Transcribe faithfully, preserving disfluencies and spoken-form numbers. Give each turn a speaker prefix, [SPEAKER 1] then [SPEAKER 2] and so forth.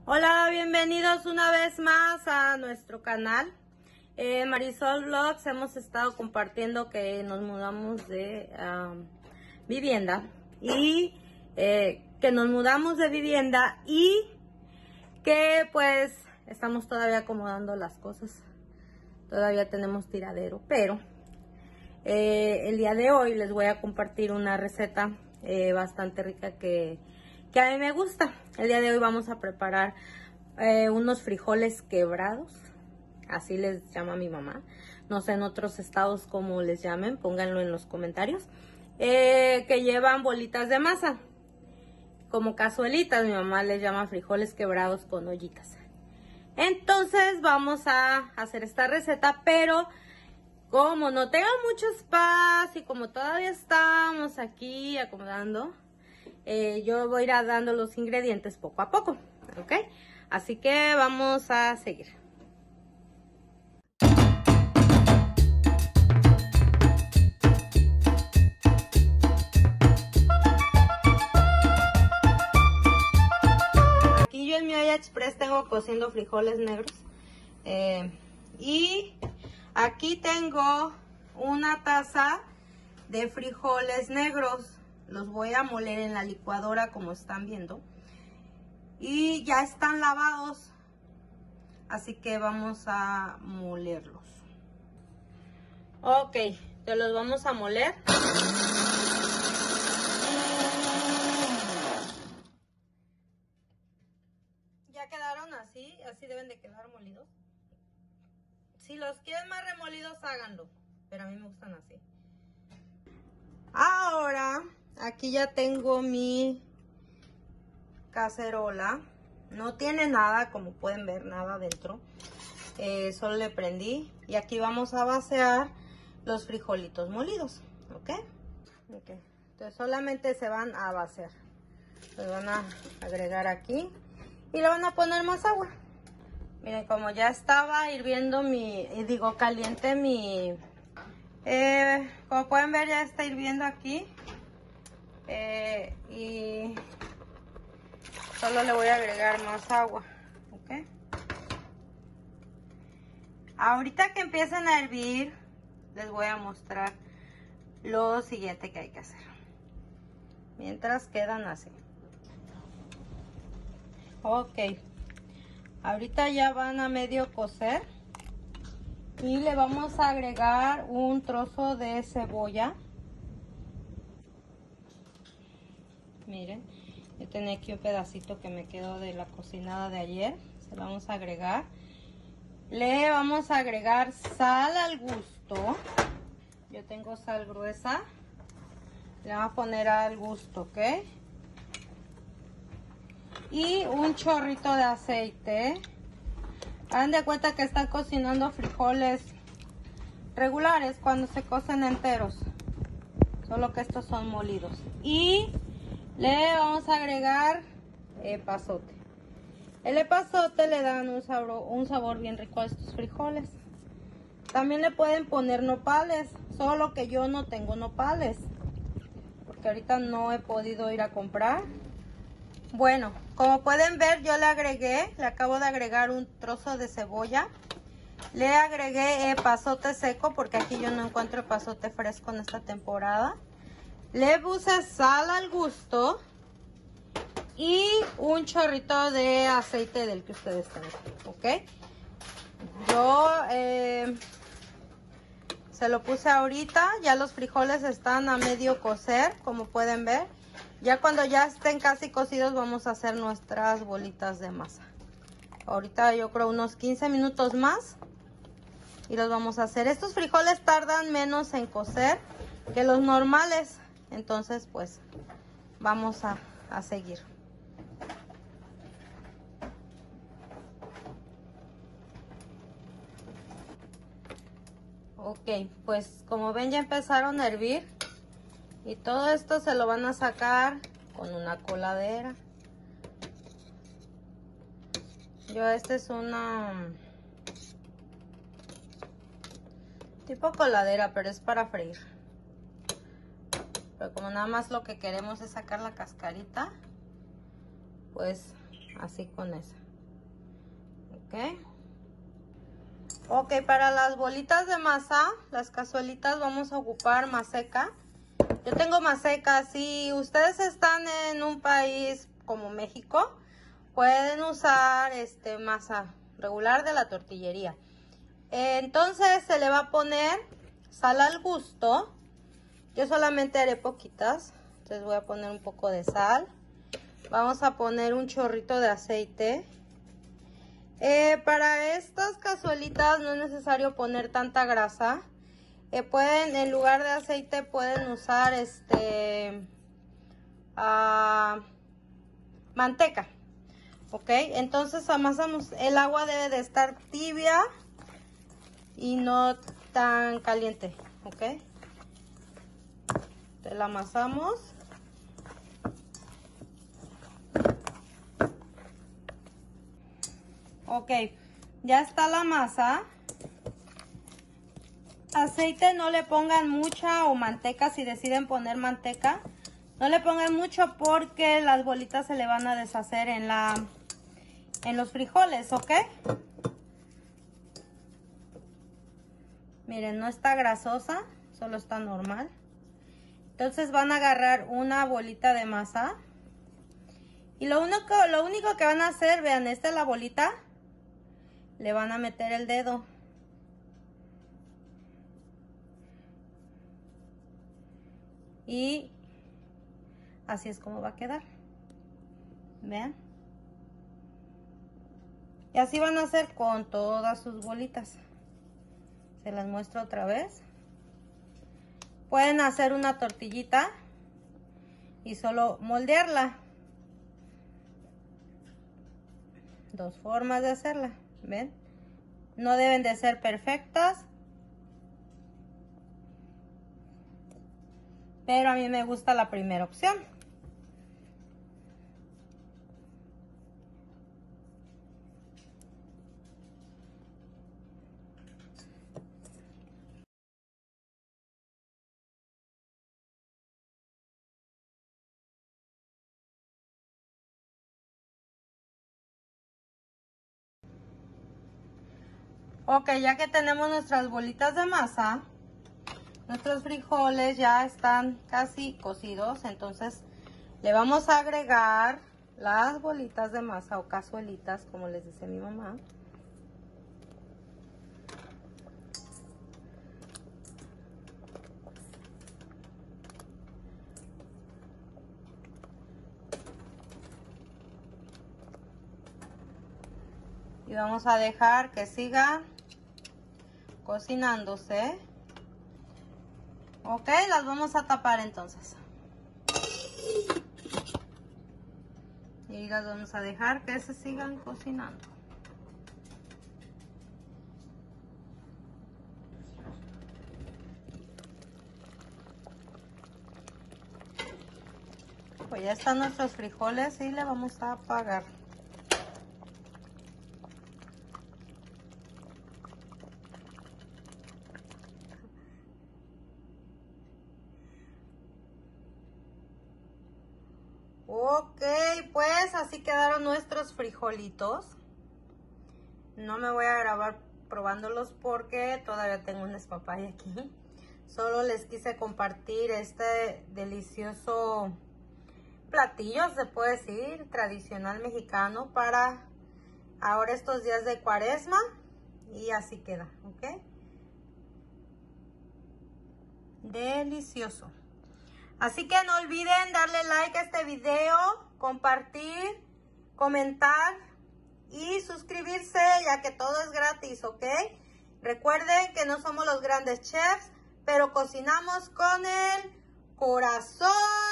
[SPEAKER 1] Hola, bienvenidos una vez más a nuestro canal. eh, Marisol Vlogs. Hemos estado compartiendo que nos mudamos de um, vivienda y eh, que nos mudamos de vivienda y que pues estamos todavía acomodando las cosas. Todavía tenemos tiradero, pero eh, el día de hoy les voy a compartir una receta eh, bastante rica que que a mí me gusta. El día de hoy vamos a preparar eh, unos frijoles quebrados, así les llama mi mamá. No sé en otros estados cómo les llamen, pónganlo en los comentarios. Eh, que llevan bolitas de masa, como cazuelitas. Mi mamá les llama frijoles quebrados con ollitas. Entonces vamos a hacer esta receta, pero como no tengo mucho espacio y como todavía estamos aquí acomodando, Eh, yo voy a ir dando los ingredientes poco a poco, ¿ok? Así que vamos a seguir. Aquí yo en mi olla express tengo cociendo frijoles negros. Eh, y aquí tengo una taza de frijoles negros. Los voy a moler en la licuadora como están viendo. Y ya están lavados. Así que vamos a molerlos. Ok, te los vamos a moler. Ya quedaron así, así deben de quedar molidos. Si los quieren más remolidos, háganlo. Pero a mí me gustan así. Ahora, aquí ya tengo mi cacerola. No tiene nada, como pueden ver, nada dentro. Eh, solo le prendí. Y aquí vamos a vaciar los frijolitos molidos. ¿Ok? Ok. Entonces solamente se van a vaciar. Los van a agregar aquí. Y le van a poner más agua. Miren, como ya estaba hirviendo mi... Digo, caliente mi... Eh, como pueden ver, ya está hirviendo aquí. Eh, y solo le voy a agregar más agua. Ok. Ahorita que empiecen a hervir, les voy a mostrar lo siguiente que hay que hacer. Mientras quedan así. Ok. Ahorita ya van a medio cocer. Y le vamos a agregar un trozo de cebolla. Miren, yo tenía aquí un pedacito que me quedó de la cocinada de ayer. Se lo vamos a agregar. Le vamos a agregar sal al gusto. Yo tengo sal gruesa. Le vamos a poner al gusto, ¿ok? Y un chorrito de aceite. Hagan de cuenta que están cocinando frijoles regulares cuando se cocen enteros. Solo que estos son molidos. Y le vamos a agregar epazote. El epazote le dan un sabor, un sabor bien rico a estos frijoles. También le pueden poner nopales. Solo que yo no tengo nopales, porque ahorita no he podido ir a comprar. Bueno, como pueden ver, yo le agregué, le acabo de agregar un trozo de cebolla. Le agregué epazote seco, porque aquí yo no encuentro epazote fresco en esta temporada. Le puse sal al gusto y un chorrito de aceite del que ustedes tengan, ¿ok? Yo eh, se lo puse ahorita, ya los frijoles están a medio cocer, como pueden ver. Ya cuando ya estén casi cocidos vamos a hacer nuestras bolitas de masa. Ahorita yo creo unos quince minutos más y los vamos a hacer. Estos frijoles tardan menos en cocer que los normales. Entonces pues vamos a, a seguir. Ok, pues como ven ya empezaron a hervir. Y todo esto se lo van a sacar con una coladera. Yo esta es una tipo coladera, pero es para freír. Pero como nada más lo que queremos es sacar la cascarita, pues así con esa. Ok. Ok, para las bolitas de masa, las cazuelitas, vamos a ocupar maseca. Yo tengo maseca. Si ustedes están en un país como México, pueden usar este masa regular de la tortillería. Entonces se le va a poner sal al gusto. Yo solamente haré poquitas, entonces voy a poner un poco de sal. Vamos a poner un chorrito de aceite. Eh, para estas cazuelitas no es necesario poner tanta grasa. Eh, pueden, en lugar de aceite, pueden usar este uh, manteca. Ok, entonces amasamos. El agua debe de estar tibia y no tan caliente. Ok, te la amasamos. Ok, ya está la masa. Aceite no le pongan mucha, o manteca si deciden poner manteca. No le pongan mucho porque las bolitas se le van a deshacer en la en los frijoles, ¿ok? Miren, no está grasosa, solo está normal. Entonces van a agarrar una bolita de masa. Y lo único, lo único que van a hacer, vean, esta es la bolita. Le van a meter el dedo. Y así es como va a quedar. Vean. Y así van a hacer con todas sus bolitas. Se las muestro otra vez. Pueden hacer una tortillita y solo moldearla. Dos formas de hacerla. ¿Ven? No deben de ser perfectas. Pero a mí me gusta la primera opción. Ok, ya que tenemos nuestras bolitas de masa, nuestros frijoles ya están casi cocidos, entonces le vamos a agregar las bolitas de masa o cazuelitas, como les dice mi mamá. Y vamos a dejar que siga cocinándose. Ok, las vamos a tapar entonces. Y las vamos a dejar que se sigan cocinando. Pues ya están nuestros frijoles y le vamos a apagar. Ok, pues así quedaron nuestros frijolitos. No me voy a grabar probándolos porque todavía tengo un despapalle aquí. Solo les quise compartir este delicioso platillo, se puede decir, tradicional mexicano para ahora estos días de cuaresma. Y así queda, ¿ok? Delicioso. Así que no olviden darle like a este video, compartir, comentar y suscribirse, ya que todo es gratis, ¿ok? Recuerden que no somos los grandes chefs, pero cocinamos con el corazón.